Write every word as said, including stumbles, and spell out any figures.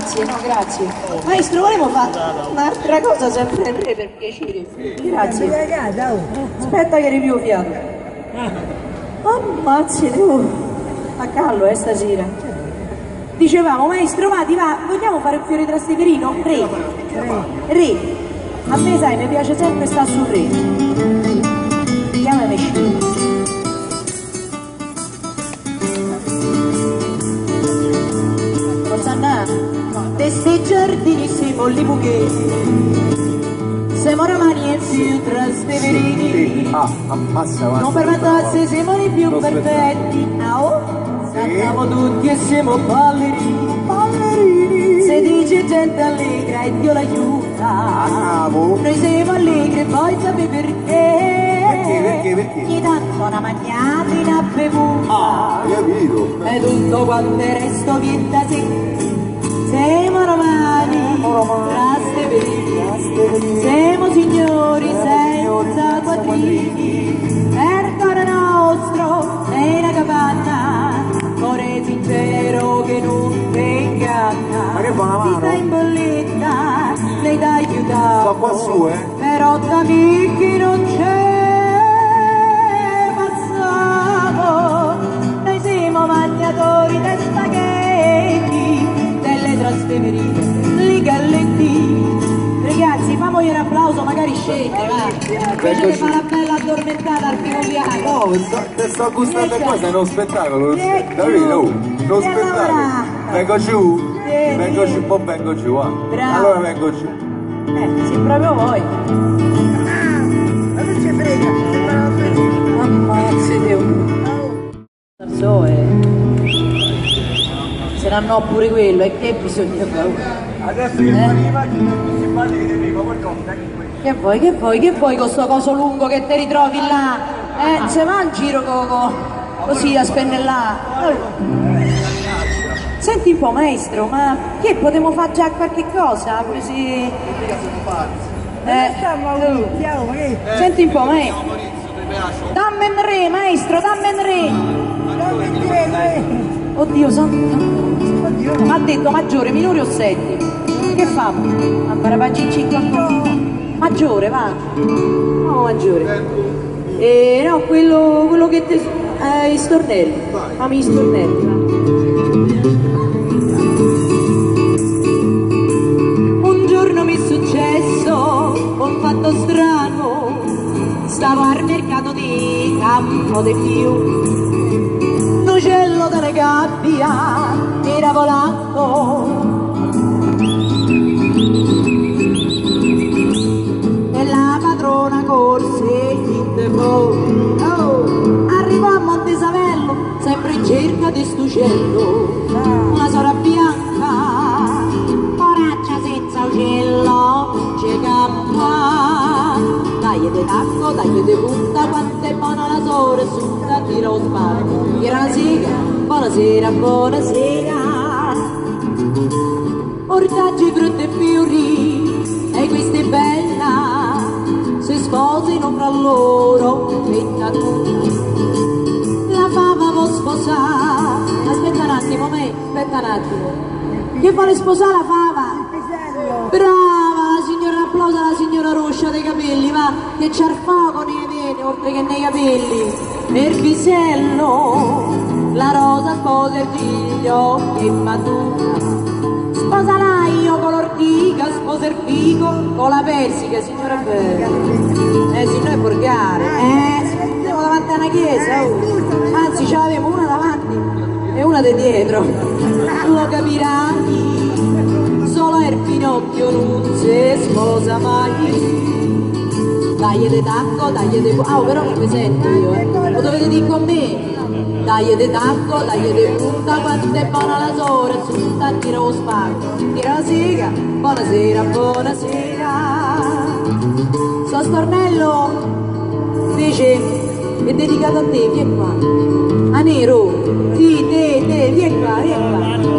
grazie, no, grazie. Maestro, volevo fare un'altra cosa sempre in re per piacere. Grazie. Aspetta che ripio fiato. Ammazzi tu. A callo, eh, stasera. Dicevamo, maestro, ma ti va, vogliamo fare un fiore trasteverino? Re. Re. A me, sai, mi piace sempre stare sul re. Chiamami scemo. De sti giardini siamo li bucheti, siamo romani e più trasteverini, ah, ammazza, non per mandarsi siamo i più perfetti, oh, cantiamo tutti e siamo ballerini, ballerini, se dice gente allegra e Dio l'aiuta, noi siamo allegri e poi sapete perché? Perché, perché, perché? Ogni tanto una magnata in una bevuta, ah, capito, e tutto quanto il resto viene da sé. Siamo romani, trasteverini, siamo signori senza quattrini, per cuore nostro è una capanna, cuore sincero che non ti inganna. Ma che buona mano! Ti sta in bolletta, lei ti aiuta, sto qua su, eh! però da chi non c'è passato, noi siamo mangiatori di spaghetti, trasteverine, li galletti. Ragazzi, famogli un applauso, magari scende, va. Invece di fare la bella addormentata al primo piano. No, sto, te sto gustando le cose, è uno spettacolo, capito? Uno spettacolo. Vengo giù, vengo giù, poi vengo giù, va. Allora vengo giù. Eh, sì, proprio voi. Ma non ci frega, ammazzate un. Se ne hanno pure quello, e che bisogna fare? Adesso io eh? mi immagino simpatiche di prima, poi no, che vuoi, che vuoi, che vuoi con sto coso lungo che ti ritrovi là? Eh, non si va in giro co, co, così a spennellare. Senti un po', maestro, ma che potremmo fare già qualche cosa? Così. Eh, uh. Senti un po', maestro. Dammi un re, maestro, dammi un re. Oddio, santo. Ma ha detto maggiore, minore o sette? Che fa? Ancora pagicci qualcosa? Maggiore, va? No, maggiore. Eh, no, quello, quello che te. Eh, i stornelli. Fammi gli stornelli, va. Un giorno mi è successo un fatto strano. Stavo al mercato di Campo dei Fiori. L'uccello della gabbia era volato e la padrona corse in fuori. Oh, arrivò a Montesavello sempre in cerca di st'uccello, una sora bianca, poraccia senza uccello, non c'è campa. Dai de tacco, dai de punta, quanto è buona la sora, su da tiro sparo. Era la sera, buonasera, buonasera. Ortaggi, frutta e fiori, e questa è bella, si sposino fra loro, vetta tu. La fava vuol sposare, aspetta un attimo, me, aspetta un attimo. Che vuole sposare la fava? Brava, la signora, applausa alla signora Roscia dei capelli, va, che c'ha il fuoco nei veni, oltre che nei capelli. Nel pisello, la rosa sposa il figlio che matura. Sposa l'aglio con l'ortica, sposa il fico con la persica, signora bella. Eh, sì, noi borgare, eh, siamo davanti a una chiesa, oh. Anzi, ce l'avevamo una davanti e una di dietro. Lo capirai, solo il Pinocchio non si sposa mai. Dai de tacco, dai de... Ah, però non mi sento io, eh. Lo dovete dire con me. Dai de tacco, dai de punta, quanto è buona la sora, su sta tira lo spacco, tira la sega, buonasera, buonasera. So stornello, invece, è dedicato a te, vieni qua. A nero, sì, te, te, vieni qua, vieni qua.